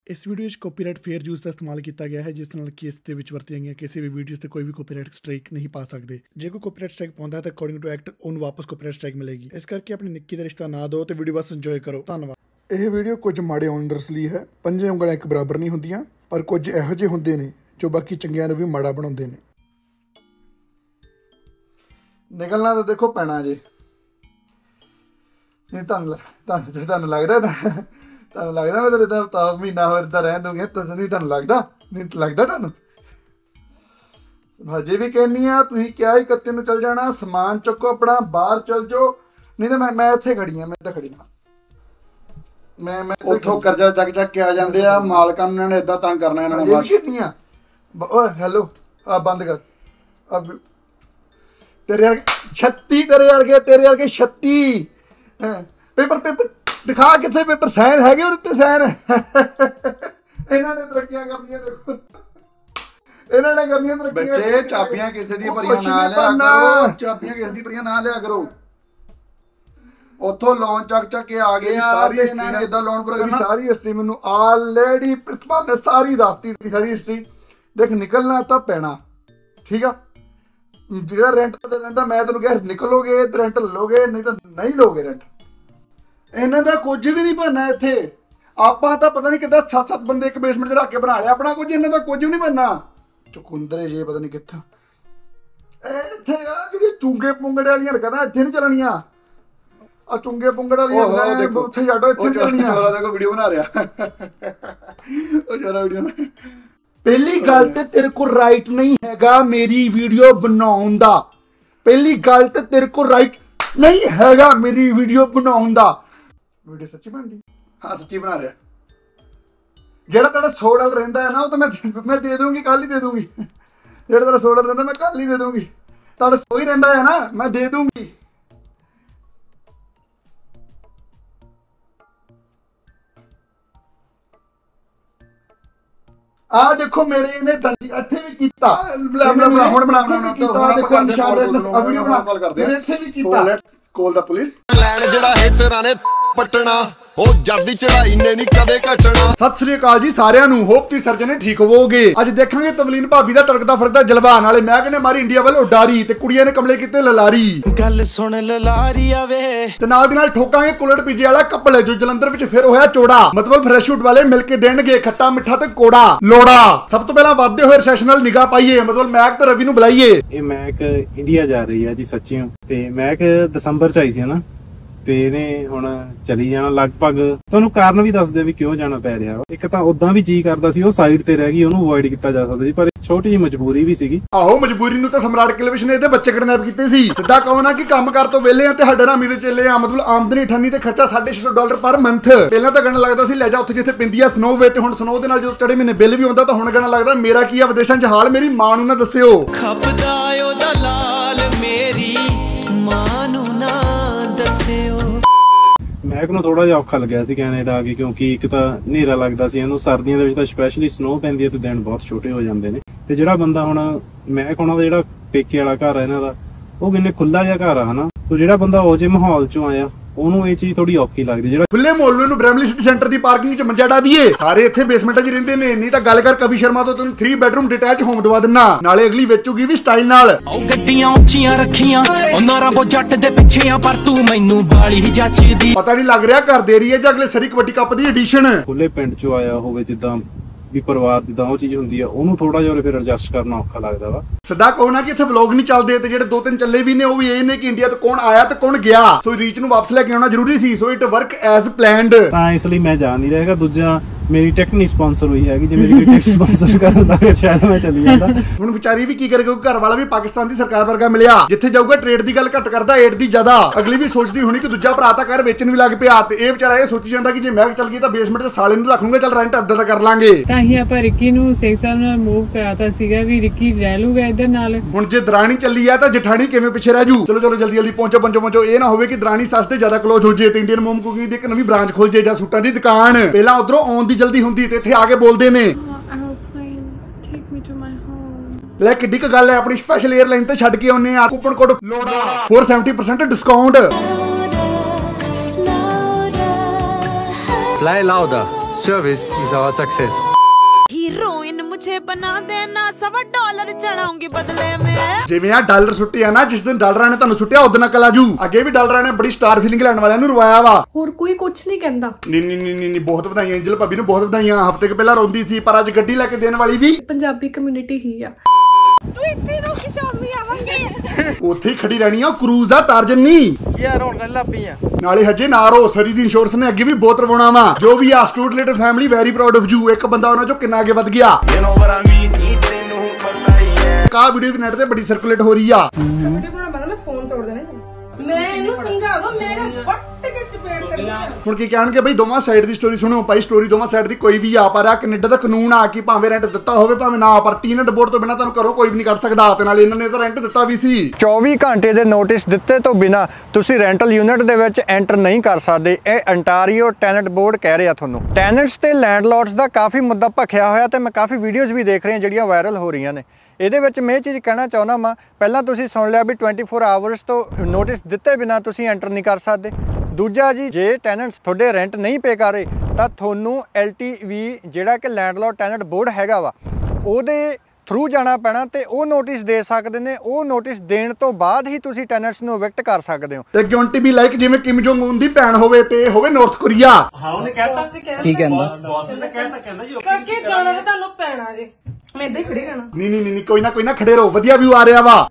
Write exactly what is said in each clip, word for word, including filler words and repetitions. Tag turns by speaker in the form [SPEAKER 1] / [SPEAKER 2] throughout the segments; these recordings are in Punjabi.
[SPEAKER 1] इस वीडियो में कॉपीराइट फेयर यूज का इस्तेमाल किया गया है, जिस नाल केस दे विच वरतियां गईयां किसी भी वीडियोस ते कोई भी कॉपीराइट स्ट्राइक नहीं पा सकते। जे कोई कॉपीराइट स्ट्राइक पाउंदा है तो अकॉर्डिंग टू एक्ट उन्हें वापस कॉपीराइट स्ट्राइक मिलेगी। इस करके अपनी निक्की दा रिश्ता ना दो तो वीडियो बस इंजॉय करो। धन्यवाद। यह वीडियो कुछ माड़े ओनर्स लिए है। पंजे उंगलां एक बराबर नहीं होंदियां, पर कुछ इहो जिहे हुंदे ने जो बाकी चंगियां नूं भी माड़ा बनाउंदे ने। निकलना तो देखो पैना जे नहीं तुहानूं लगदा तुहानूं लगदा मैं तेरे तो महीना होर इदां रहन दूंगी तुहां नहीं तुहानूं लगदा नहीं लगदा तुहानूं हजे भी कहनी आ तुसीं क्या इकत्ती नूं चल जाना समान चुको अपना बाहर चल जाओ नहीं तो मैं मैं इत्थे खड़ी हाँ मैं तो खड़ी हाँ मैं मैं
[SPEAKER 2] उठो कर्जा चक चक के आ जाते हैं मालकां ने इदां तंग करना इन्हां ने।
[SPEAKER 1] कहनी आ ओए हेलो आ बंद कर अब तेरे वर्गे छत्ती तेरे वर्गे तेरे वर्गे छत्ती पेपर पेपर दिखा कितने पेपर साइन है उत्ते साइन इन्होंने तरक्कियां करनियां देखो इन्होंने करनियां तरक्कियां।
[SPEAKER 2] बच्चे चाबियां किसी दी भरियां ना लिया करो, चाबियां किसी दी भरियां ना लिया करो। उथों लोन चक चक के आ गए सारी इन्होंने इदां लोन पर करना।
[SPEAKER 1] सारी हिस्ट्री मैनूं ऑलरेडी प्रिंसिपल ने सारी दाती दी सारी हिस्ट्री देख निकलना तो पैना ठीक है। जिहड़ा रेंट ते रहिंदा मैं तैनूं कहा निकलोगे तो रेंट लोगे नहीं तो नहीं लोगे रेंट। इन्हां दा कुछ भी नहीं बनना इत्थे। आपां तां पता नहीं किद्दां सत्त सत्त बंदे एक बेसमेंट च रख के बना लिया अपना कुछ, इन्हां दा कुछ भी नहीं बनना। चुकुंदरे जे पता नहीं कित्थों इत्थे जिहड़ी चुंगे पुंगड़े वालियां हरकतां इत्थे नहीं चलणियां। आ चुंगे पुंगड़ वालियां हरकतां उत्थे छड्डो इत्थे चलणियां।
[SPEAKER 2] चोरा देखो वीडियो बना रहा ओ चोरा वीडियो ना।
[SPEAKER 1] पहली गल ते तेरे को राइट नहीं हैगा मेरी वीडियो बनाउण दा। पहली गल ते तेरे को राइट नहीं हैगा मेरी वीडियो बनाउण दा। वीडियो सच्ची बन रही?
[SPEAKER 2] हाँ सच्ची बना रहा।
[SPEAKER 1] जेड़ा तेरा सौ डॉलर रहिंदा है ना वो तो मैं मैं दे दूंगी कल ही दे दूंगी। जेड़ा तेरा सौ डॉलर रहिंदा मैं कल ही दे दूंगी। तेरा सौ ही रहिंदा है ना मैं दे दूंगी। आ देखो मेरे इन्हें इत्थे भी कीता
[SPEAKER 2] बुला बुला हुण बना बना तो हुण
[SPEAKER 1] देखो निशान वीडियो बना कॉल कर दे मेरे इत्थे भी कीता।
[SPEAKER 2] Let's call the police.
[SPEAKER 3] लैंड जेड़ा हेटरां ने पटना ओ जदी चढ़ाई ने नहीं कदे घटना।
[SPEAKER 1] सत श्री अकाल जी सारिਆਂ ਨੂੰ ਹੋਪ ਤੁਸੀਂ ਸਰਜਣੇ ਠੀਕ ਹੋਵੋਗੇ। ਅੱਜ ਦੇਖਾਂਗੇ ਤਵਲੀਨ ਭਾਬੀ ਦਾ ਤੜਕਦਾ ਫੜਦਾ ਜਲਵਾ ਨਾਲੇ ਮੈਂ ਕਹਿੰਦੇ ਮਾਰੀ ਇੰਡੀਆ ਵੱਲ ਉਡਾਰੀ ਤੇ ਕੁੜੀਆਂ ਨੇ ਕਮਲੇ ਕੀਤੇ ਲਲਾਰੀ।
[SPEAKER 3] ਗੱਲ ਸੁਣ ਲਲਾਰੀ ਆਵੇ
[SPEAKER 1] ਤੇ ਨਾਲ ਦੀ ਨਾਲ ਠੋਕਾਂਗੇ ਕੁਲੜ ਪੀਜੇ ਵਾਲਾ ਕਪਲ ਜੋ ਜਲੰਧਰ ਵਿੱਚ ਫਿਰ ਹੋਇਆ ਚੋੜਾ। ਮਤਲਬ ਫਰੈਸ਼ੂਟ ਵਾਲੇ ਮਿਲ ਕੇ ਦੇਣਗੇ ਖੱਟਾ ਮਿੱਠਾ ਤੇ ਕੋੜਾ ਲੋੜਾ। ਸਭ ਤੋਂ ਪਹਿਲਾਂ ਵਾਧੇ ਹੋਏ ਸੈਸ਼ਨ ਨਾਲ ਨਿਗਾਹ ਪਾਈਏ ਮਤਲਬ ਮੈਕ ਤੇ ਰਵੀ ਨੂੰ ਬੁਲਾਈਏ।
[SPEAKER 4] ਇਹ ਮੈਕ ਇੰਡੀਆ ਜਾ ਰਹੀ ਹੈ ਜੀ ਸੱਚੀਓ ਤੇ ਮੈਕ ਦਸੰਬਰ ਚ ਆਈ ਸੀ ਨਾ ਤੇ ਇਹਨੇ ਹੁਣ ਚਲੀ ਜਾਣਾ ਲਗਭਗ। ਤੁਹਾਨੂੰ ਕਾਰਨ ਵੀ ਦੱਸਦੇ ਵੀ ਕਿਉਂ ਜਾਣਾ ਪੈ ਰਿਹਾ। ਇੱਕ ਤਾਂ ਉਦਾਂ ਵੀ ਜੀ ਕਰਦਾ ਸੀ ਉਹ ਸਾਈਡ ਤੇ ਰਹਿ ਗਈ ਉਹਨੂੰ ਅਵੋਇਡ ਕੀਤਾ ਜਾ ਸਕਦਾ ਸੀ ਪਰ ਛੋਟੀ ਜਿਹੀ ਮਜਬੂਰੀ ਵੀ ਸੀਗੀ।
[SPEAKER 1] ਆਹੋ ਮਜਬੂਰੀ ਨੂੰ ਤਾਂ ਸਮਰਾਟ ਕਲੇਵਿਸ਼ ਨੇ ਇਹਦੇ ਬੱਚੇ ਕਿਡਨੈਪ ਕੀਤੇ ਸੀ। ਸਿੱਧਾ ਕਹੋ ਨਾ ਕਿ ਕੰਮ ਕਰ ਤੋਂ ਵਿਹਲੇ ਆ ਤੇ ਸਾਡੇ ਰਾਮੀ ਦੇ ਚੇਲੇ ਆ। ਮਤਲਬ ਆਮਦਨੀ ਅਠਾਨੀ ਤੇ ਖਰਚਾ ਸਾਢੇ ਛੇ ਸੌ ਡਾਲਰ ਪਰ ਮੰਥ। ਪਹਿਲਾਂ ਤਾਂ ਗਣ ਲੱਗਦਾ ਸੀ ਲੈ ਜਾ ਉੱਥੇ ਜਿੱਥੇ ਪਿੰਦੀ ਆ ਸਨੋ ਵੇ ਤੇ ਹੁਣ ਸਨੋ ਦੇ ਨਾਲ ਜਦੋਂ ਚੜੇ ਮਹੀਨੇ ਬਿੱਲ ਵੀ ਆਉਂਦਾ ਤਾਂ ਹੁਣ ਗਣ ਲੱਗਦਾ ਮੇਰਾ ਕੀ ਆ ਵਿਦੇਸ਼ਾਂ 'ਚ ਹਾਲ ਮੇਰੀ ਮਾਂ ਨੂੰ ਨਾ ਦੱਸਿਓ।
[SPEAKER 5] ਖਪਦਾ ਉਹਦਾ ਲਾਲ ਮੇਰੀ ਮਾਂ ਨੂੰ ਨਾ ਦੱਸਿਓ।
[SPEAKER 4] ਮੈਕ ਨੂੰ ਥੋੜਾ ਜਿਹਾ ਔਖਾ ਲੱਗਿਆ ਸੀ ਕੈਨੇਡਾ ਆ ਕੇ ਕਿਉਂਕਿ ਇੱਕ ਤਾਂ ਹਨੇਰਾ ਲੱਗਦਾ ਸੀ ਇਹਨੂੰ ਸਰਦੀਆਂ ਦੇ ਵਿੱਚ ਤਾਂ ਸਪੈਸ਼ਲੀ ਸਨੋ ਪੈਂਦੀ ਹੈ ਤੇ ਦਿਨ ਬਹੁਤ ਛੋਟੇ ਹੋ ਜਾਂਦੇ ਨੇ। ਤੇ ਜਿਹੜਾ ਬੰਦਾ ਹੁਣ ਮੈਕ ਉਹਨਾਂ ਦਾ ਜਿਹੜਾ ਪੇਕੇ ਵਾਲਾ ਘਰ ਆ ਇਹਨਾਂ ਦਾ ਉਹ ਕਿੰਨੇ ਖੁੱਲਾ ਜਿਹਾ ਘਰ ਆ ਹਨਾ। ਤੇ ਜਿਹੜਾ ਬੰਦਾ ਉਹ ਜੇ ਮਾਹੌਲ ਚੋਂ ਆਇਆ ਉਹਨੂੰ ਇਹ ਚੀਜ਼ ਥੋੜੀ ਔਖੀ ਲੱਗਦੀ। ਜਿਹੜਾ
[SPEAKER 1] ਖੁੱਲੇ ਮੁਹੱਲੇ ਨੂੰ ਬ੍ਰੈਮਲੀ ਸਿਟੀ ਸੈਂਟਰ ਦੀ ਪਾਰਕਿੰਗ 'ਚ ਮੰਜਾ ਡਾ ਦਈਏ ਸਾਰੇ ਇੱਥੇ ਬੇਸਮੈਂਟਾਂ 'ਚ ਰਹਿੰਦੇ ਨੇ। ਨਹੀਂ ਤਾਂ ਗੱਲ ਕਰ ਕਵੀ ਸ਼ਰਮਾ ਤੋਂ ਤੈਨੂੰ ਥ੍ਰੀ ਬੈਡਰੂਮ ਡਿਟੈਚ ਹੋਮ ਦਵਾ ਦਿੰਨਾ ਨਾਲੇ ਅਗਲੀ ਵੇਚੂਗੀ ਵੀ ਸਟਾਈਲ ਨਾਲ।
[SPEAKER 5] ਉਹ ਗੱਡੀਆਂ ਉੱਚੀਆਂ ਰੱਖੀਆਂ ਉਹਨਾਂ ਰੱਬੋ ਜੱਟ ਦੇ ਪਿੱਛੇ ਆ ਪਰ ਤੂੰ ਮੈਨੂੰ ਬਾਲੀ ਜੱਚਦੀ।
[SPEAKER 1] ਪਤਾ ਨਹੀਂ ਲੱਗ ਰਿਹਾ ਘਰ ਦੇ ਰਹੀ ਹੈ ਜਾਂ ਅਗਲੇ ਸਰੀ ਕਬੱਡੀ ਕੱਪ ਦੀ ਐਡੀਸ਼ਨ।
[SPEAKER 4] ਖੁੱਲੇ ਪਿੰਡ 'ਚੋਂ ਆਇਆ ਹੋਵੇ ਜਿੱਦਾਂ ਵੀ ਪਰਿਵਾਰ ਜਿੱਦਾਂ ਉਹ ਚੀਜ਼ ਹੁੰਦੀ ਆ ਉਹਨੂੰ ਥੋੜਾ ਜਿਹਾ ਫਿਰ ਐਡਜਸਟ ਕਰਨਾ ਔਖਾ ਲੱਗਦਾ ਵਾ।
[SPEAKER 1] ਸਿੱਧਾ ਕਹੋ ਨਾ ਕਿ ਇੱਥੇ ਵਲੌਗ ਨਹੀਂ ਚੱਲਦੇ ਤੇ ਜਿਹੜੇ ਦੋ ਤਿੰਨ ਚੱਲੇ ਵੀ ਨੇ ਉਹ ਵੀ ਇਹ ਨੇ ਕਿ ਇੰਡੀਆ ਤੋਂ ਕੌਣ ਆਇਆ ਤੇ ਕੌਣ ਗਿਆ। ਸੋ ਰੀਚ ਨੂੰ ਵਾਪਸ ਲੈ ਕੇ ਆਉਣਾ ਜ਼ਰੂਰੀ ਸੀ। So it work as planned.
[SPEAKER 4] ਤਾਂ ਇਸ ਲਈ ਮੈਂ ਜਾ ਨਹੀਂ ਰਿਹਾ ਹੈਗਾ। ਦੂਜਾ ਮੇਰੀ ਟਿਕਟ ਨਹੀਂ ਸਪਾਂਸਰ ਹੋਈ ਹੈਗੀ। ਜੇ ਮੇਰੀ ਟਿਕਟ ਸਪਾਂਸਰ ਕਰਦਾ ਫਿਰ ਸ਼ਾਇਦ ਮੈਂ ਚਲੀ ਜਾਂਦਾ।
[SPEAKER 1] ਹੁਣ ਵਿਚਾਰੀ ਵੀ ਕੀ ਕਰੇ ਕਿਉਂਕਿ ਘਰ ਵਾਲਾ ਵੀ ਪਾਕਿਸਤਾਨ ਦੀ ਸਰਕਾਰ ਵਰਗਾ ਮਿਲਿਆ ਜਿੱਥੇ ਜਾਊਗਾ ਟ੍ਰੇਡ ਦੀ ਗੱਲ ਘੱਟ ਕਰਦਾ ਏਡ ਦੀ ਜ਼ਿਆਦਾ। ਅਗਲੀ ਵੀ ਸੋਚਦੀ ਹੋਣੀ ਕਿ ਦੂਜਾ ਭਰਾ ਤਾਂ ਘਰ ਵੇਚਣ ਵੀ ਲੱਗ ਪਿਆ ਤੇ ਇਹ ਵਿਚਾਰਾ ਇਹ ਸੋਚੀ ਜਾਂਦਾ ਕਿ ਜੇ ਮੈਂ ਚੱਲ ਗਈ ਤਾਂ ਬੇਸਮੈਂਟ 'ਚ ਸਾਲੇ ਨੂੰ ਰੱਖ ਲੂੰਗਾ ਚੱਲ ਰੈਂਟ ਅੱਧਾ ਤਾਂ ਕਰ ਲਾਂਗੇ।
[SPEAKER 6] ਤਾਂ ਹੀ ਆਪਾਂ ਰਿੱਕੀ ਨੂੰ ਸੇਖ ਸਾਹਿਬ ਨਾਲ ਮੂਵ ਕਰਾਤਾ ਸੀਗਾ ਵੀ ਰਿੱਕੀ ਰਹਿ ਲੂਗਾ ਇੱਧਰ ਨਾਲ। ਹੁਣ
[SPEAKER 1] ਜੇ ਦਰਾਣੀ ਚੱਲੀ ਆ ਤਾਂ ਜਠਾਣੀ ਕਿਵੇਂ ਪਿੱਛੇ ਰਹਿ ਜੂ। ਚਲੋ ਚਲੋ ਜਲਦੀ ਜਲਦੀ ਪਹੁੰਚੋ ਪਹੁੰਚੋ ਪਹੁੰਚੋ। ਇਹ ਨਾ ਹੋਵੇ ਕਿ ਦਰਾਣੀ ਸੱਸ ਤੇ ਜ਼ਿਆਦਾ ਕਲੋਜ਼ ਹੋ ਜੇ ਤੇ ਇੰਡੀਅਨ ਮੋਮ ਕੁਕਿੰਗ ਦੀ ਇੱਕ ਨਵੀਂ ਬ੍ਰਾਂਚ ਖੁੱਲ ਜੇ ਜਾਂ ਸੂਟਾਂ ਦੀ ਦੁਕਾਨ। ਪਹਿਲਾਂ ਉਧਰੋਂ ਆਉਣ ਦੀ ਜਲਦੀ ਹੁੰਦੀ ਤੇ ਇੱਥੇ ਆ ਕੇ ਬੋਲਦੇ ਨੇ ਲੈ ਕਿੱਡੀ ਕ ਗੱਲ ਹੈ ਆਪਣੀ ਸਪੈਸ਼ਲ 에ਅਰਲਾਈਨ ਤੇ ਛੱਡ ਕੇ ਆਉਨੇ ਆ। ਕੂਪਨ ਕੋਡ ਲੋੜਾ four seventy percent discount.
[SPEAKER 7] Fly louder. Service is our success.
[SPEAKER 8] Heroine मुझे बना देना, सवा डॉलर चढ़ाऊंगी बदले में।
[SPEAKER 1] जिवें आ डॉलर सुट्टे आ ना, जिस दिन डॉलरां ने तुहानू सुट्टिया उस दिन अकल आजू। अगे भी डॉलरां ने बड़ी स्टार फीलिंग लैण वालियां नू रवाया वा।
[SPEAKER 6] ਹੋਰ ਕੋਈ ਕੁਝ ਨਹੀਂ ਕਹਿੰਦਾ।
[SPEAKER 1] नहीं नहीं नहीं नहीं बहुत ਵਧਾਈਆਂ एंजल भाभी ਨੂੰ बहुत ਵਧਾਈਆਂ। ਹਫ਼ਤੇ ਕੁ ਪਹਿਲਾਂ ਰੋਂਦੀ ਸੀ ਪਰ ਅੱਜ ਗੱਡੀ ਲੈ ਕੇ ਦੇਣ ਵਾਲੀ ਵੀ
[SPEAKER 6] ਪੰਜਾਬੀ ਕਮਿਊਨਿਟੀ ਹੀ ਆ।
[SPEAKER 8] ਤੂੰ ਇੱਥੇ ਰੁਕ, ਸ਼ਾਮੀ ਆਵਾਂਗੇ।
[SPEAKER 1] ਉੱਥੇ ਹੀ ਖੜੀ ਰਹਿਣੀ ਆ, ਕਰੂਜ਼ ਆ ਟਾਰਜਨ ਨਹੀਂ
[SPEAKER 7] ਯਾਰ ਹੁਣ ਗੱਲ ਲੱਪੀ ਆ
[SPEAKER 1] ਨਾਲੇ ਹਜੇ ਨਾ ਰੋ। ਸਰੀ ਦੀ ਇੰਸ਼ੋਰੈਂਸ ਨੇ ਅੱਗੇ ਵੀ ਬਹੁਤ ਰਵਾਉਣਾ ਵਾ। ਜੋ ਵੀ ਆ ਸਟੂਡ related family very proud of you. ਇੱਕ ਬੰਦਾ ਉਹਨਾਂ ਚੋਂ ਕਿੰਨਾ ਅੱਗੇ ਵਧ ਗਿਆ। ਕਾ ਵੀਡੀਓ ਵੀ ਨੈਟ ਤੇ ਬੜੀ ਸਰਕੂਲੇਟ ਹੋ ਰਹੀ ਆ।
[SPEAKER 9] ਵੀਡੀਓ ਬਣਾਉਣਾ ਬੰਦਾ ਮੈਂ ਫੋਨ ਤੋੜ ਦੇਣਾ। ਮੈਂ ਇਹਨੂੰ ਸਮਝਾ ਦੋ, ਮੇਰੇ ਵੱਟ ਕੇ ਚਪੇੜ ਕਰਨੀ ਆ।
[SPEAKER 1] ਹੁਣ ਕੀ ਕਹਿਣਗੇ ਬਈ ਦੋਵਾਂ ਸਾਈਡ ਦੀ ਸਟੋਰੀ ਸੁਣੋ। ਭਾਈ ਸਟੋਰੀ ਦੋਵਾਂ ਸਾਈਡ ਦੀ ਕੋਈ ਵੀ ਆ, ਪਰ ਆ ਕੈਨੇਡਾ ਦਾ ਕਾਨੂੰਨ ਆ ਕਿ ਭਾਵੇਂ ਰੈਂਟ ਦਿੱਤਾ ਹੋਵੇ ਭਾਵੇਂ ਨਾ, ਪਰ ਟੀਨਟ ਬੋਰਡ ਤੋਂ ਬਿਨਾਂ ਤੁਹਾਨੂੰ ਘਰੋਂ ਕੋਈ ਵੀ ਨਹੀਂ ਕੱਢ ਸਕਦਾ। ਤੇ ਨਾਲ ਇਹਨਾਂ ਨੇ ਤਾਂ ਰੈਂਟ ਦਿੱਤਾ ਵੀ ਸੀ।
[SPEAKER 7] ਚੌਵੀ ਘੰਟੇ ਦੇ ਨੋਟਿਸ ਦਿੱਤੇ ਤੋਂ ਬਿਨਾ ਤੁਸੀਂ ਰੈਂਟਲ ਯੂਨਿਟ ਦੇ ਵਿੱਚ ਐਂਟਰ ਨਹੀਂ ਕਰ ਸਕਦੇ। ਇਹ ਅੰਟਾਰੀਓ ਟੈਨੈਂਟ ਬੋਰਡ ਕਹਿ ਰਿਹਾ ਤੁਹਾਨੂੰ। ਟੈਨੈਂਟਸ ਤੇ ਲੈਂਡਲੌਰਡਸ ਦਾ ਕਾਫੀ ਮੁੱਦਾ ਭਖਿਆ ਹੋਇਆ ਤੇ ਮੈਂ ਕਾਫੀ ਵੀਡੀਓਜ਼ ਵੀ ਦੇਖ ਰਿਹਾ ਜਿਹੜੀਆਂ ਵਾਇਰਲ ਹੋ ਰਹੀਆਂ ਨੇ। ਇਹਦੇ ਵਿੱਚ ਮੈਂ ਇਹ ਚੀਜ਼ ਕਹਿਣਾ ਚਾਹੁੰਦਾ ਵਾਂ, ਪਹਿਲਾਂ ਤੁਸੀਂ ਸੁਣ ਲਿਆ ਵੀ ਚੌਵੀ ਆਵਰਸ ਤੋਂ ਨੋਟਿਸ ਦਿੱਤੇ ਬਿਨਾ ਤੁਸੀਂ ਐਂਟਰ ਨਹੀਂ ਕਰ ਸਕਦੇ। ਦੂਜਾ ਜੀ, ਜੇ ਟੈਨੈਂਟਸ ਤੁਹਾਡੇ ਰੈਂਟ ਨਹੀਂ ਪੇ ਕਰ ਰਹੇ ਤਾਂ ਤੁਹਾਨੂੰ ਐਲ ਟੀ ਵੀ ਜਿਹੜਾ ਕਿ ਲੈਂਡਲੌਰਡ ਟੈਨੈਂਟ ਬੋਰਡ ਹੈਗਾ ਵਾ ਉਹਦੇ ਥਰੂ ਜਾਣਾ ਪੈਣਾ ਤੇ ਉਹ ਨੋਟਿਸ ਦੇ ਸਕਦੇ ਨੇ। ਉਹ ਨੋਟਿਸ ਦੇਣ ਤੋਂ ਬਾਅਦ ਹੀ ਤੁਸੀਂ ਟੈਨੈਂਟਸ ਨੂੰ ਇਵਿਕਟ ਕਰ ਸਕਦੇ ਹੋ।
[SPEAKER 1] ਤੇ ਗਿਉਂਟੀ ਵੀ ਲਾਈਕ ਜਿਵੇਂ ਕਿਮ ਜੋਂਗ ਉਨ ਦੀ ਭੈਣ ਹੋਵੇ ਤੇ ਹੋਵੇ ਨਾਰਥ ਕੋਰੀਆ।
[SPEAKER 9] ਹਾਂ ਉਹਨੇ ਕਹਿਤਾ
[SPEAKER 7] ਕੀ ਕਹਿੰਦਾ?
[SPEAKER 9] ਬੌਸ ਨੇ ਕਹਿਤਾ ਕਹਿੰਦਾ ਜੀ ਅੱਗੇ ਜਾਣਾ ਤੇ ਤੁਹਾਨੂੰ ਪੈਣਾ ਜੇ। ਮੈਂ ਇੱਦਾਂ ਹੀ ਖੜੀ ਰਹਿਣਾ।
[SPEAKER 1] ਨਹੀਂ ਨਹੀਂ ਨਹੀਂ ਕੋਈ ਨਾ ਕੋਈ ਨਾ ਖੜੇ ਰਹੋ, ਵਧੀਆ ਵਿਊ ਆ ਰਿਹਾ ਵਾ।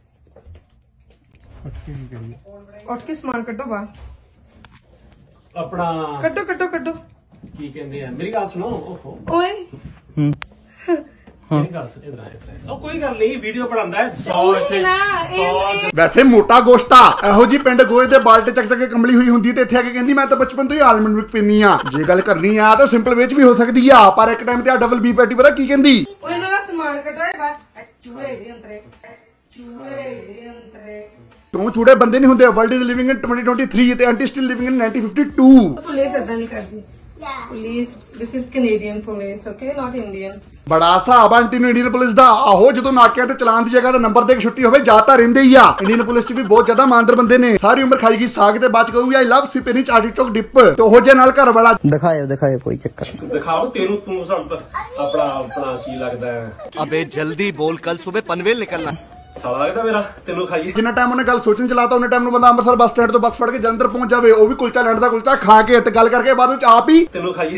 [SPEAKER 9] ਉੱਠ ਕੇ ਸਮਾਨ ਕੱਢੋ ਬਾਹਰ।
[SPEAKER 10] ਆਪਣਾ
[SPEAKER 9] ਕੱਢੋ ਕੱਢੋ ਕੱਢੋ।
[SPEAKER 10] ਕੀ ਕਹਿੰਦੇ ਆ, ਮੇਰੀ ਗੱਲ ਸੁਣੋ। ਓਹੋ
[SPEAKER 9] ਓਏ
[SPEAKER 10] ਹੂੰ ਮੇਰੀ ਗੱਲ ਸੁਣ, ਇਧਰ ਆ ਇਧਰ ਆ। ਉਹ ਕੋਈ ਗੱਲ ਨਹੀਂ, ਵੀਡੀਓ ਬਣਾਉਂਦਾ ਸੌ ਇੱਥੇ ਸੌ।
[SPEAKER 1] ਵੈਸੇ ਮੋਟਾ ਗੋਸ਼ਤਾ ਇਹੋ ਜੀ ਪਿੰਡ ਗੋਏ ਦੇ ਬਾਲਟੇ ਚੱਕ ਚੱਕ ਕੇ ਕੰਬਲੀ ਹੋਈ ਹੁੰਦੀ ਤੇ ਇੱਥੇ ਆ ਕੇ ਕਹਿੰਦੀ ਮੈਂ ਤਾਂ ਬਚਪਨ ਤੋਂ ਹੀ ਆਲਮੰਡ ਮਿਲਕ ਪੀਨੀ ਆ। ਜੇ ਗੱਲ ਕਰਨੀ ਆ ਤਾਂ ਸਿੰਪਲ ਵੇਚ ਵੀ ਹੋ ਸਕਦੀ ਆ, ਪਰ ਇੱਕ ਟਾਈਮ ਤੇ ਆ ਡਬਲ ਬੀ ਪੈਟੀ ਪਤਾ ਕੀ ਕਹਿੰਦੀ?
[SPEAKER 9] ਓਏ ਇਹਨਾਂ ਦਾ ਸਮਾਨ ਕੱਢੋ ਬਾਹਰ। ਚੂਹੇ ਦੇ ਅੰਤਰੇ, ਚੂਹੇ ਦੇ ਅੰਤਰੇ।
[SPEAKER 1] ਤੂੰ ਚੂੜੇ ਬੰਦੇ ਨਹੀਂ ਹੁੰਦੇ। World is living in twenty twenty three ਤੇ aunty still living in nineteen fifty two.
[SPEAKER 9] Police ਏਦਾਂ ਨਹੀਂ ਕਰਦੀ। Police this is Canadian police, okay, not Indian.
[SPEAKER 1] ਬੜਾ ਹਿਸਾਬ ਆਂਟੀ ਨੂੰ ਇੰਡੀਅਨ ਪੁਲਿਸ ਦਾ। ਆਹੋ ਜਦੋਂ ਨਾਕਿਆਂ ਤੇ ਚਲਾਨ ਦੀ ਜਗ੍ਹਾ ਤੇ ਨੰਬਰ ਦੇ ਕੇ ਛੁੱਟੀ ਹੋਵੇ ਜਾ ਤਾਂ ਰਹਿੰਦੇ ਹੀ ਆ। ਇੰਡੀਅਨ ਪੁਲਿਸ ਚ ਵੀ ਬਹੁਤ ਜ਼ਿਆਦਾ ਇਮਾਨਦਾਰ ਬੰਦੇ ਨੇ। ਸਾਰੀ ਉਮਰ ਖਾਈ ਗਈ ਸਾਗ ਤੇ ਬਾਅਦ ਚ ਕਹੂਗੀ ਆਈ ਲਵ ਸਿਪਿਨਚ ਆਟੀਟੋਕ ਡਿਪ। ਤੇ ਉਹ ਜੇ ਨਾਲ ਘਰ ਵਾਲਾ
[SPEAKER 7] ਦਿਖਾਇਓ ਦਿਖਾਇਓ ਕੋਈ ਚੱਕਰ ਨਹੀਂ।
[SPEAKER 10] ਦਿਖਾਓ ਤੈਨੂੰ, ਤੂੰ ਸਭ ਆਪਣਾ ਆਪਣਾ ਕੀ ਲੱਗਦਾ ਹੈ?
[SPEAKER 3] अबे जल्दी बोल, कल सुबह पनवेल निकलना।
[SPEAKER 10] ਸਾਲਾ ਲੱਗਦਾ ਮੇਰਾ, ਤੈਨੂੰ ਖਾਈਏ।
[SPEAKER 1] ਜਿੰਨਾ ਟਾਈਮ ਉਹਨੇ ਗੱਲ ਸੋਚਣ ਚਲਾਤਾ ਉਹਨੇ ਟਾਈਮ ਨੂੰ ਬੰਦਾ ਅੰਮ੍ਰਿਤਸਰ ਬੱਸ ਸਟੈਂਡ ਤੋਂ ਬੱਸ ਫੜ ਕੇ ਜਲੰਧਰ ਪਹੁੰਚ ਜਾਵੇ। ਉਹ ਵੀ ਕੁਲਚਾ ਲੈਣ ਦਾ ਕੁਲਚਾ ਖਾ ਕੇ ਤੇ ਗੱਲ ਕਰਕੇ ਬਾਅਦ ਵਿੱਚ ਆਪ ਹੀ
[SPEAKER 10] ਤੈਨੂੰ ਖਾਈਏ।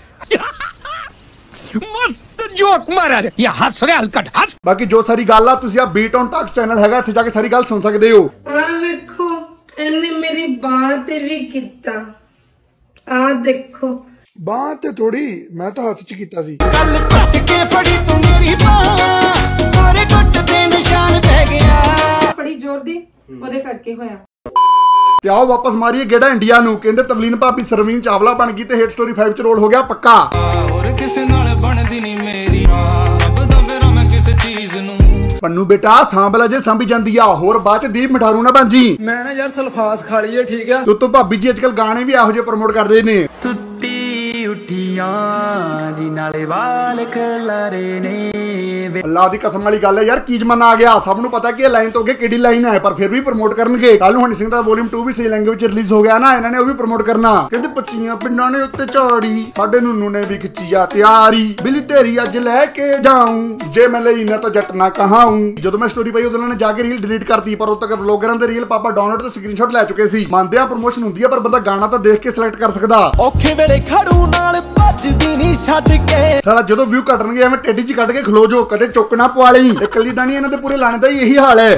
[SPEAKER 5] मस्त जोक मारा रे या हंस रे हलकट हंस।
[SPEAKER 1] ਬਾਕੀ ਜੋ ਸਾਰੀ ਗੱਲ ਆ ਤੁਸੀਂ ਆ ਬੀਟ ਔਨ ਟਾਕਸ ਚੈਨਲ ਹੈਗਾ, ਇੱਥੇ ਜਾ ਕੇ ਸਾਰੀ ਗੱਲ ਸੁਣ ਸਕਦੇ ਹੋ।
[SPEAKER 9] ਆ ਵੇਖੋ ਇਹਨੇ ਮੇਰੀ ਬਾਹ ਤੇ ਵੀ ਕੀਤਾ। ਆ ਦੇਖੋ
[SPEAKER 1] ਬਾਹ ਤੇ ਥੋੜੀ, ਮੈਂ ਤਾਂ ਹੱਥ 'ਚ ਕੀਤਾ ਸੀ।
[SPEAKER 3] कल कट के फड़ी तू मेरी बांह, गोरे गुट ते निशान पै गया।
[SPEAKER 9] ਫੜੀ ਜ਼ੋਰ ਦੀ, ਉਹਦੇ ਕਰਕੇ ਹੋਇਆ।
[SPEAKER 1] ਤੇ ਆਓ ਵਾਪਸ ਮਾਰੀਏ ਗੇੜਾ ਇੰਡੀਆ ਨੂੰ। ਕਹਿੰਦੇ ਤਵਲੀਨ ਭਾਬੀ ਸਰਵੀਨ ਚਾਵਲਾ ਬਣ ਗਈ ਤੇ ਹਿੱਟ ਸਟੋਰੀ ਫਾਈਵ ਚ ਰੋਲ ਹੋ ਗਿਆ ਪੱਕਾ।
[SPEAKER 5] और किसे नाल बनदी नहीं मेरी अब दा फिर मैं किस चीज नु
[SPEAKER 1] ਪੰਨੂ ਬੇਟਾ ਸਾਂਭਲਾ ਜੇ ਸਾਂਭੀ ਜਾਂਦੀ ਆ, ਹੋਰ ਬਾਅਦ ਚ ਦੀਪ ਮਠਾਰੂ ਨਾ ਬਣ ਜੀ।
[SPEAKER 7] ਮੈਂ ਨਾ ਯਾਰ ਸਲਫਾਸ ਖਾ ਲਈਏ, ਠੀਕ ਆ?
[SPEAKER 1] ਤੂੰ ਤੋਂ ਭਾਬੀ ਜੀ ਅੱਜਕੱਲ ਗਾਣੇ ਵੀ ਇਹੋ ਜਿਹੇ ਪ੍ਰਮੋਟ ਕਰ ਰਹੇ ਨੇ।
[SPEAKER 5] तुत्ती उठियां जी नाले वाल खलारे ने।
[SPEAKER 1] ਅੱਲਾ ਦੀ ਕਸਮ ਵਾਲੀ ਗੱਲ ਹੈ ਯਾਰ, ਕੀ ਜ਼ਮਾਨਾ ਆ ਗਿਆ। ਸਭ ਨੂੰ ਪਤਾ ਕਿ ਇਹ ਲਾਈਨ ਤੋਂ ਅੱਗੇ ਕਿਹੜੀ ਲਾਈਨ ਹੈ, ਪਰ ਫਿਰ ਵੀ ਪ੍ਰਮੋਟ ਕਰਨਗੇ। ਕੱਲ ਨੂੰ ਹਨੀ ਸਿੰਘ ਦਾ ਵੋਲਿਊਮ ਟੂ ਵੀ ਸਹੀ ਲੈਂਗੁਏਜ ਚ ਰਿਲੀਜ਼ ਹੋ ਗਿਆ ਨਾ, ਇਹਨਾਂ ਨੇ ਉਹ ਵੀ ਪ੍ਰਮੋਟ ਕਰਨਾ। ਕਹਿੰਦੇ ਪੱਚੀਆਂ ਪਿੰਡਾਂ ਨੇ ਉੱਤੇ ਝਾੜੀ, ਸਾਡੇ ਨੂੰ ਨੇ ਵੀ ਖਿੱਚੀ ਆ ਤਿਆਰੀ, ਬਿੱਲੀ ਤੇਰੀ ਅੱਜ ਲੈ ਕੇ ਜਾਊਂ, ਜੇ ਮੈਂ ਲਈ ਨਾ ਤਾਂ ਜੱਟ ਨਾ ਕਹਾਊਂ। ਜਦੋਂ ਮੈਂ ਸਟੋਰੀ ਪਾਈ ਉਦੋਂ ਉਹਨਾਂ ਨੇ ਜਾ ਕੇ ਰੀਲ ਡਿਲੀਟ ਕਰਤੀ, ਪਰ ਉਦੋਂ ਤੱਕ ਵਲੌਗਰਾਂ ਦੇ ਰੀਲ ਪਾਪਾ ਡਾਊਨਲੋਡ ਤੇ ਸਕਰੀਨਸ਼ਾਟ ਲੈ ਚੁੱਕੇ ਸੀ। ਮੰਨਦੇ ਆ ਪ੍ਰਮੋਸ਼ਨ ਹੁੰਦੀ ਆ, ਪਰ ਬੰਦਾ ਗਾਣਾ ਤਾਂ ਦੇਖ ਕੇ ਸਿਲੈਕਟ ਕਰ ਸਕਦਾ।
[SPEAKER 5] औखे वेले खड़ू नाल भजदी नहीं छड्ड के।
[SPEAKER 1] ਸਾਲਾ ਜਦੋਂ ਵਿਊ ਘਟਣਗੇ ਐਵੇਂ ਟੇਡੀ ਚ ਕੱਢ ਕੇ ਖਲੋ ਜੋ, ਕਦੇ ਚੁੱਕ ਨਾ ਪਵਾ ਲਈ। ਇਹ ਕੱਲੀ ਦਾਣੀ ਇਹਨਾਂ ਦੇ ਪੂਰੇ ਲਾਣੇ ਦਾ ਹੀ ਇਹੀ ਹਾਲ ਹੈ।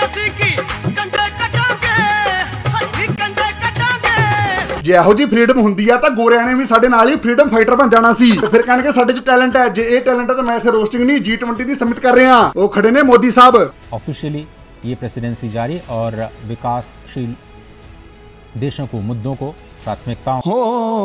[SPEAKER 1] ਜੇ ਇਹੋ ਜੀ ਫਰੀडम ਹੁੰਦੀ ਆ ਤਾਂ ਗੋਰਿਆਂ ਨੇ ਵੀ ਸਾਡੇ ਨਾਲ ਹੀ ਫਰੀडम ਫਾਈਟਰ ਬਣ ਜਾਣਾ ਸੀ। ਤੇ ਫਿਰ ਕਹਿਣਗੇ ਸਾਡੇ ਚ ਟੈਲੈਂਟ ਹੈ। ਜੇ ਇਹ ਟੈਲੈਂਟ ਹੈ ਤਾਂ ਮੈਂ ਇੱਥੇ ਰੋਸਟਿੰਗ ਨਹੀਂ ਜੀ ट्वेंटी ਦੀ ਸਮਿਟ ਕਰ ਰਿਹਾ। ਉਹ ਖੜੇ ਨੇ ਮੋਦੀ ਸਾਹਿਬ।
[SPEAKER 11] ऑफिशियली ये प्रेसिडेंसी जारी और विकासशील देशों को मुद्दों को प्राथमिकता हो।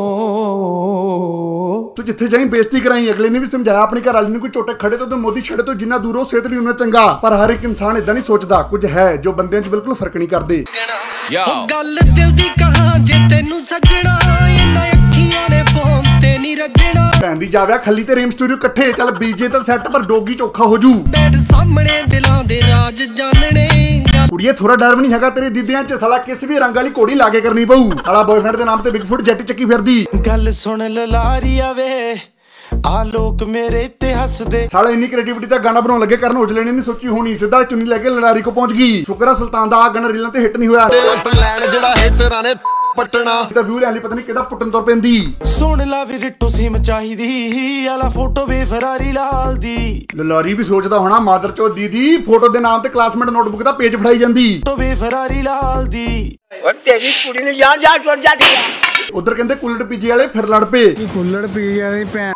[SPEAKER 1] ਤੂੰ ਜਿੱਥੇ ਜਾਈਂ ਬੇਇੱਜ਼ਤੀ ਕਰਾਈ। ਅਗਲੇ ਨੇ ਵੀ ਸਮਝਾਇਆ ਆਪਣੀ ਘਰ ਵਾਲੀ ਨੂੰ, ਕੋਈ ਝੋਟੇ ਖੜੇ ਤੋਂ ਤੇ ਮੋਦੀ ਛੜੇ ਤੋਂ ਜਿੰਨਾ ਦੂਰ ਹੋ ਸਿਹਤ ਲਈ ਉਹਨਾਂ ਚੰਗਾ। ਪਰ ਹਰ ਇੱਕ ਇਨਸਾਨ ਇਦਾਂ ਨਹੀਂ ਸੋਚਦਾ। ਕੁਝ ਹੈ ਜੋ ਬੰਦਿਆਂ 'ਚ ਬਿਲਕੁਲ ਫਰਕ ਨਹੀਂ ਕਰਦੇ।
[SPEAKER 5] गल दिल दी कहां जे तेनू सजना, इन्हां अखियां ने फोन ते नहीं रजना।
[SPEAKER 1] ਭੈਣ ਦੀ ਜਾਵਿਆ ਖੱਲੀ ਤੇ ਰੇਮ ਸਟੂਡੀਓ ਇਕੱਠੇ ਚੱਲ ਬੀਜੇ ਤਾਂ ਸੈੱਟ ਪਰ ਡੋਗੀ ਚੌਖਾ ਹੋ ਜੂ
[SPEAKER 3] ਸਾਹਮਣੇ ਦਿਲਾਂ ਦੇ ਰਾਜ ਜਾਣਨੇ
[SPEAKER 1] ਕੁੜੀਏ ਥੋੜਾ ਡਰ ਵੀ ਨਹੀਂ ਹੈਗਾ ਤੇਰੇ ਦੀਦਿਆਂ ਚ ਸਾਲਾ ਕਿਸ ਵੀ ਰੰਗ ਵਾਲੀ ਘੋੜੀ ਲਾ ਕੇ ਕਰਨੀ ਪਊ ਸਾਲਾ ਬॉयਫ੍ਰੈਂਡ ਦੇ ਨਾਮ ਤੇ ਬਿਗਫੁੱਟ ਜੈਟ ਚੱਕੀ ਫਿਰਦੀ
[SPEAKER 3] ਗੱਲ ਸੁਣ ਲਲਾਰੀਆ ਵੇ ਆ ਲੋਕ ਮੇਰੇ ਤੇ ਹੱਸਦੇ
[SPEAKER 1] ਸਾਲਾ ਇੰਨੀ ਕ੍ਰੀਏਟੀਵਿਟੀ ਦਾ ਗਾਣਾ ਬਣਾਉਣ ਲੱਗੇ ਕਰਨ ਔਜਲੇ ਨੇ ਨਹੀਂ ਸੋਚੀ ਹੋਣੀ ਸਿੱਧਾ ਚੁੰਨੀ ਲੈ ਕੇ ਲੜਾਰੀ ਕੋ ਪਹੁੰਚ ਗਈ ਸ਼ੁਕਰ ਆ ਸੁਲਤਾਨ ਦਾ ਆ ਗਾਣਾ ਰੀਲਾਂ ਤੇ ਹਿੱਟ ਨਹੀਂ ਹੋਇਆ
[SPEAKER 3] ਲੈਣ ਜਿਹੜਾ ਹੇਟਰਾਂ ਨੇ ਪਟਣਾ
[SPEAKER 1] ਤਾਂ ਵਿਊ ਲੈਣ ਲਈ ਪਤਾ ਨਹੀਂ ਕਿਹਦਾ ਪੁੱਟਣ ਤੁਰ ਪੈਂਦੀ
[SPEAKER 3] ਸੁਣ ਲਾ ਵੀ ਰਿੱਟੂ ਸਿਮ ਚਾਹੀਦੀ ਆਲਾ ਫੋਟੋ ਵੇ ਫਰਾਰੀ ਲਾਲ ਦੀ
[SPEAKER 1] ਲਲਾਰੀ ਵੀ ਸੋਚਦਾ ਹੋਣਾ ਮਾਦਰ ਚੋ ਦੀਦੀ ਫੋਟੋ ਦੇ ਨਾਮ ਤੇ ਕਲਾਸਮੇਟ ਨੋਟਬੁੱਕ ਦਾ ਪੇਜ ਫੜਾਈ ਜਾਂਦੀ
[SPEAKER 3] ਫੋਟੋ ਵੇ ਫਰਾਰੀ ਲਾਲ ਦੀ
[SPEAKER 12] ਓ ਤੇਰੀ ਕੁੜੀ ਨੇ ਜਾਨ ਜਾ ਟੁੱਟ ਜਾਂਦੀ
[SPEAKER 1] ਉਧਰ ਕਹਿੰਦੇ ਕੁੱਲੜ ਪੀਜੇ ਵਾਲੇ ਫਿਰ ਲੜ ਪਏ
[SPEAKER 13] ਕੁੱਲੜ ਪੀਜੇ ਵਾਲੀ ਭੈਣ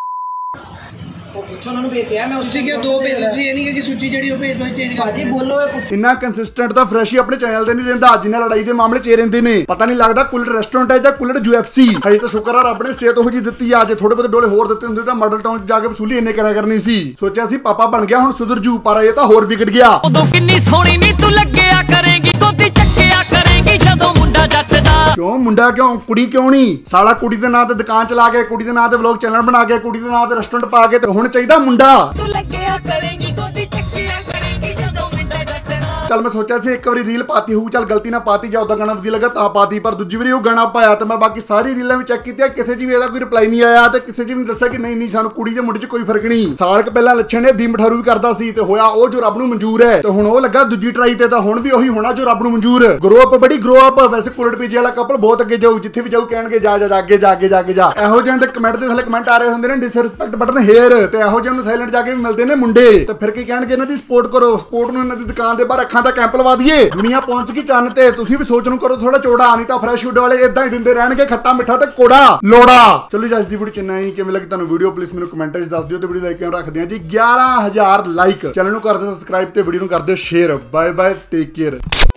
[SPEAKER 13] ਉਹਨਾਂ ਨੂੰ ਭੇਜਿਆ ਮੈਂ ਤੁਸੀਂ ਕਿਹਾ ਦੋ ਭੇਜ ਤੁਸੀਂ ਇਹ ਨਹੀਂ ਕਿ ਸੂਚੀ ਜਿਹੜੀ ਉਹ ਭੇਜ ਦੋ ਚੇਂਜ ਕਰ ਜੀ ਬੋਲੋ
[SPEAKER 1] ਇੰਨਾ ਕੰਸਿਸਟੈਂਟ ਤਾਂ ਫਰੈਸ਼ ਹੀ ਆਪਣੇ ਚੈਨਲ ਤੇ ਨਹੀਂ ਰਹਿੰਦਾ ਜਿੰਨਾ ਲੜਾਈ ਦੇ ਮਾਮਲੇ 'ਚ ਰਹਿੰਦੇ ਨੇ ਪਤਾ ਨਹੀਂ ਲੱਗਦਾ ਕੁੱਲੜ ਰੈਸਟੋਰੈਂਟ ਹੈ ਜਾਂ ਕੁੱਲੜ ਯੂਐਫਸੀ ਹਜੇ ਤਾਂ ਸ਼ੁਕਰ ਆ ਰੱਬ ਨੇ ਸਿਹਤ ਉਹ ਜੀ ਦਿੱਤੀ ਆ ਜੇ ਥੋੜੇ ਬਹੁਤੇ ਡੋਲੇ ਹੋਰ ਦਿੱਤੇ ਹੁੰਦੇ ਤਾਂ ਮਾਡਲ ਟਾਊਨ 'ਚ ਜਾ ਕੇ ਵਸੂਲੀ ਇੰਨੇ ਕਰਿਆ ਕਰਨੀ ਸੀ ਸੋਚਿਆ ਸੀ ਪਾਪਾ ਬਣ ਗਿਆ ਹੁਣ ਸੁਧਰ ਜੂ ਪਰ ਇਹ ਤਾਂ ਹੋਰ ਵਿਗੜ ਗਿਆ
[SPEAKER 5] ਉਦੋਂ ਕਿੰਨੀ ਸੋਹਣੀ ਨੀ ਤੂੰ ਲੱਗਿਆ ਕਰੇਗੀ ਗੋਦੀ ਚੱਕਿਆ ਕਰੇਗੀ ਜਦੋਂ ਮੁੰਡਾ ਜੱਟ ਦਾ
[SPEAKER 1] ਕਿਉਂ ਮੁੰਡਾ ਕਿਉਂ ਕੁੜੀ ਕਿਉਂ ਨਹੀਂ ਸਾਲਾ ਕੁੜੀ ਦੇ ਨਾਂ ਤੇ ਦੁਕਾਨ ਚਲਾ ਕੇ ਕੁੜੀ ਦੇ ਨਾਂ ਤੇ ਵਲੌਗ ਚੈਨਲ ਬਣਾ ਕੇ ਕੁੜੀ ਦੇ ਨਾਂ ਤੇ ਰੈਸਟੋਰੈਂਟ ਪਾ ਕੇ ਤੇ ਹੁਣ ਚਾਹੀਦਾ ਮੁੰਡਾ
[SPEAKER 5] ਤੂੰ ਲੱਗਿਆ ਕਰੇਗੀ ਗੋਦੀ ਚੱਕਿਆ ਕਰੇਗੀ ਜਦੋਂ ਮੁੰਡਾ ਜੱਟ ਦਾ
[SPEAKER 1] ਚੱਲ ਮੈਂ ਸੋਚਿਆ ਸੀ ਇੱਕ ਵਾਰੀ ਰੀਲ ਪਾਤੀ ਹੋਊ ਚੱਲ ਗਲਤੀ ਨਾਲ ਪਾਤੀ ਜਾਂ ਉਹਦਾ ਗਾਣਾ ਵਧੀਆ ਲੱਗਾ ਤਾਂ ਪਾਤੀ ਪਰ ਦੂਜੀ ਵਾਰੀ ਉਹ ਗਾਣਾ ਪਾਇਆ ਤੇ ਮੈਂ ਬਾਕੀ ਸਾਰੀ ਰੀਲਾਂ ਵੀ ਚੈੱਕ ਕੀਤੀਆਂ ਕਿਸੇ 'ਚ ਵੀ ਇਹਦਾ ਕੋਈ ਰਿਪਲਾਈ ਨਹੀਂ ਆਇਆ ਤੇ ਕਿਸੇ 'ਚ ਵੀ ਦੱਸਿਆ ਕਿ ਨਹੀਂ ਨਹੀਂ ਸਾਨੂੰ ਕੁੜੀ ਤੇ ਮੁੰਡੇ 'ਚ ਕੋਈ ਫਰਕ ਨਹੀਂ ਸਾਲ ਕ ਪਹਿਲਾਂ ਲੱਛਣ ਨੇ ਦੀ ਮਠਾਰੂ ਵੀ ਕਰਦਾ ਸੀ ਤੇ ਹੋਇਆ ਉਹ ਜੋ ਰੱਬ ਨੂੰ ਮਨਜ਼ੂਰ ਹੈ ਤੇ ਹੁਣ ਉਹ ਲੱਗਾ ਦੂਜੀ ਟਰਾਈ ਤੇ ਤਾਂ ਹੁਣ ਵੀ ਉਹੀ ਹੋਣਾ ਜੋ ਰੱਬ ਨੂੰ ਮਨਜ਼ੂਰ ਗਰੋ ਅਪ ਬੜੀ ਗਰੋ ਅਪ ਵੈਸੇ ਕੁੱਲੜ ਪੀਜੇ ਵਾਲਾ ਕਪਲ ਬਹੁਤ ਅੱਗੇ ਜਾਊ ਜਿੱਥੇ ਵੀ ਜਾਊ ਕਹਿਣਗੇ ਜਾ ਜਾ ਅੱਗੇ ਜਾ ਕੇ ਜਾ ਕੇ ਜਾ ਇਹੋ ਜਿਹੇ ਦੇ ਕਮੈਂਟ ਦੇ ਥੱਲੇ ਕਮੈਂਟ ਆ ਰਹੇ ਹੁੰਦੇ ਨੇ ਡਿਸਰਿਸਪੈਕਟ ਬਟਨ ਹੇਅਰ ਤੇ ਇਹੋ ਜਿਹੇ ਨੂੰ ਸਾਇਲੈਂਟ ਜਾ ਕੇ ਵੀ ਮਿਲਦੇ ਨੇ ਮੁੰਡੇ ਤੇ ਫਿਰ ਕੀ ਕਹਿਣਗੇ ਇਹਨਾਂ ਦੀ ਸਪੋਰਟ ਕਰੋ ਸਪੋਰਟ ਨੂੰ ਇਹਨਾਂ ਦੀ ਦੁਕਾਨ ਦੇ ਬਾਹਰ ਅੱਖਾਂ ਦਾ ਕੈਂਪ ਲਵਾ ਦਈਏ ਦੁਨੀਆ ਪਹੁੰਚ ਗਈ ਚੰਨ ਤੇ ਤੁਸੀਂ ਵੀ ਸੋਚ ਨੂੰ ਕਰੋ ਥੋੜਾ ਚੌੜਾ ਨਹੀਂ ਤਾਂ ਫਰੈਸ਼ ਫੂਡ ਵਾਲੇ ਇਦਾਂ ਹੀ ਦਿੰਦੇ ਰਹਿਣਗੇ ਖੱਟਾ ਮਿੱਠਾ ਤੇ ਕੋੜਾ ਲੋੜਾ ਚਲੋ ਜੀ ਅੱਜ ਦੀ ਵੀਡੀਓ ਚੰਨਾ ਹੀ ਕਿਵੇਂ ਲੱਗੀ ਤੁਹਾਨੂੰ ਵੀਡੀਓ ਪਲੀਜ਼ ਮੈਨੂੰ ਕਮੈਂਟਾਂ 'ਚ ਦੱਸ ਦਿਓ ਤੇ ਵੀਡੀਓ ਲਾਈਕ ਕਿਉਂ ਰੱਖਦੇ ਆ ਜੀ ਗਿਆਰਾਂ ਹਜ਼ਾਰ ਲਾਈਕ ਚੈਨਲ ਨੂੰ ਕਰ ਦਿਓ ਸਬਸਕ੍ਰਾਈਬ ਤੇ ਵੀਡੀਓ ਨੂੰ ਕਰ ਦਿਓ share bye bye take care